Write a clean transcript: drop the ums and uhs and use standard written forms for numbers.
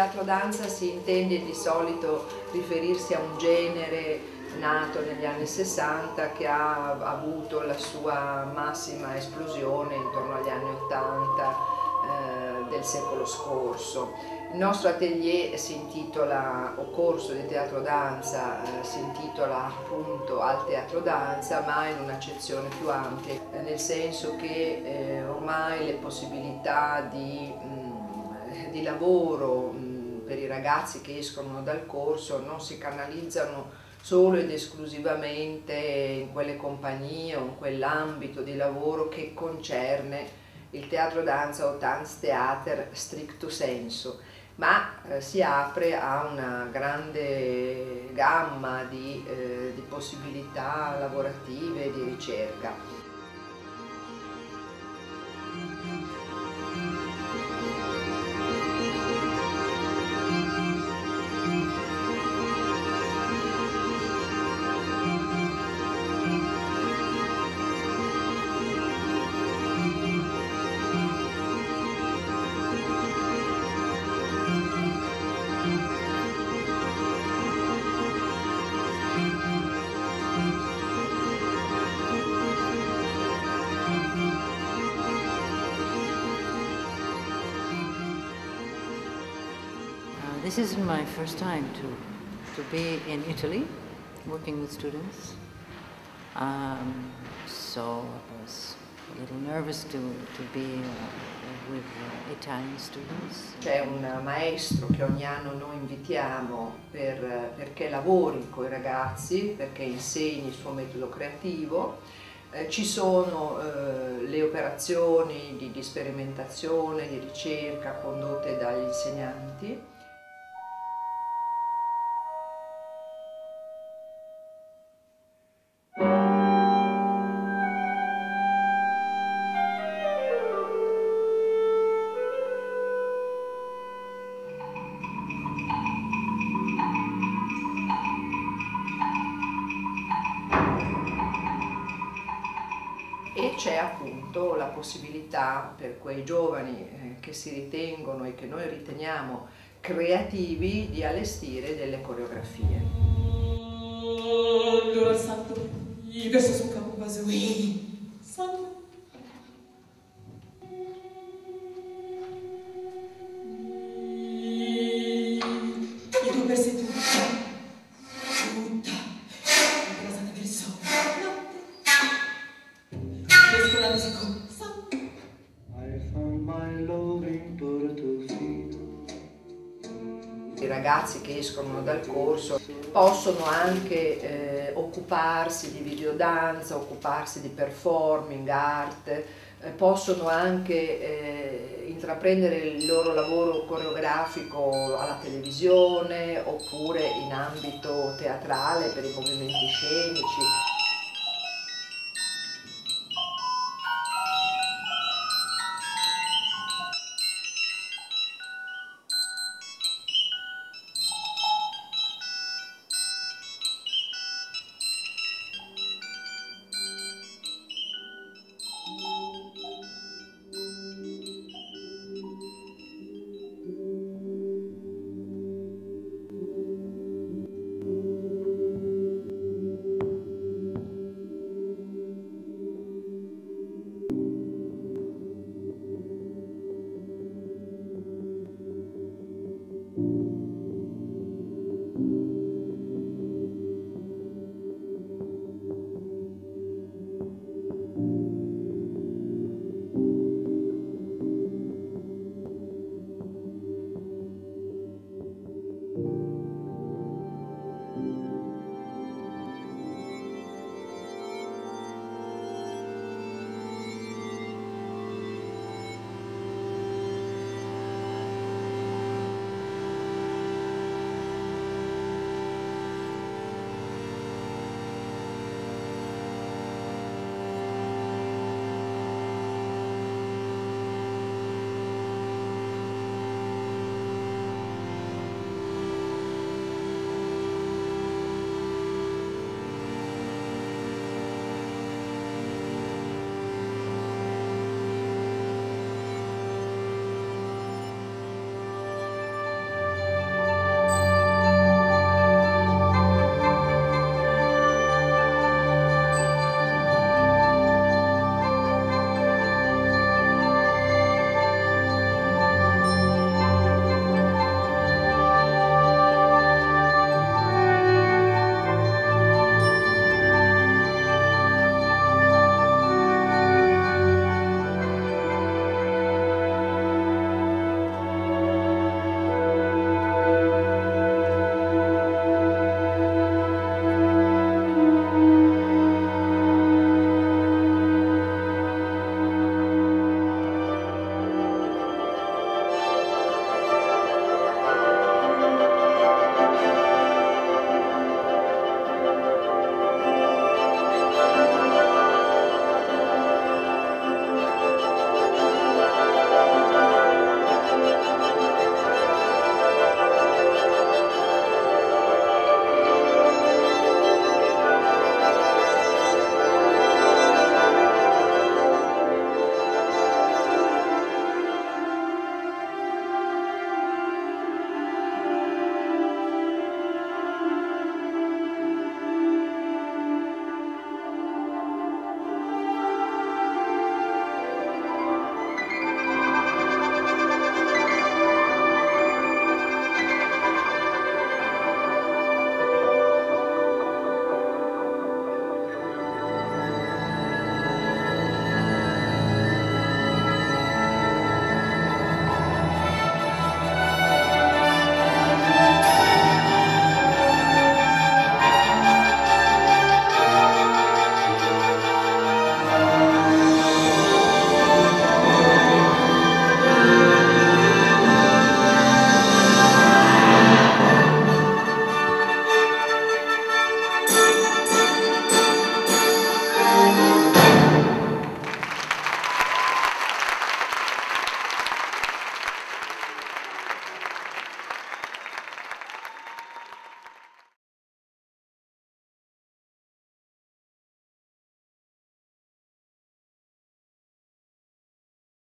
teatro danza si intende di solito riferirsi a un genere nato negli anni 60 che ha avuto la sua massima esplosione intorno agli anni 80 del secolo scorso. Il nostro atelier si intitola, o corso di teatro danza, si intitola appunto al teatro danza, ma in un'accezione più ampia, nel senso che ormai le possibilità di lavoro per i ragazzi che escono dal corso non si canalizzano solo ed esclusivamente in quelle compagnie o in quell'ambito di lavoro che concerne il teatro danza o Tanztheater stricto sensu, ma si apre a una grande gamma di possibilità lavorative e di ricerca. This is my first time to be in Italy, working with students. So I was a little nervous to be with Italian students. C'è un maestro che ogni anno noi invitiamo perché lavori con i ragazzi, perché insegni il suo metodo creativo. Ci sono le operazioni di sperimentazione, di ricerca condotte dagli insegnanti. E c'è appunto la possibilità per quei giovani che si ritengono e che noi riteniamo creativi di allestire delle coreografie. Allora il santo, verso sul capo vaso, santo. E tu per sé tutta, rasata verso I ragazzi che escono dal corso possono anche occuparsi di videodanza, occuparsi di performing art, possono anche intraprendere il loro lavoro coreografico alla televisione oppure in ambito teatrale per i movimenti scenici.